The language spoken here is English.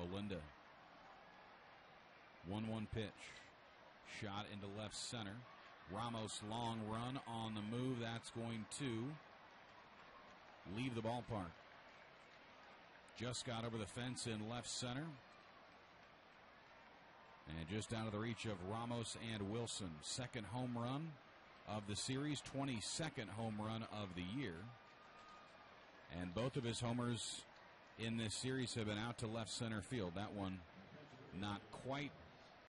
Olinda. 1-1 pitch. Shot into left center. Ramos long run on the move. That's going to leave the ballpark. Just got over the fence in left center. And just out of the reach of Ramos and Wilson. Second home run of the series, 22nd home run of the year. And both of his homers in this series have been out to left center field. That one not quite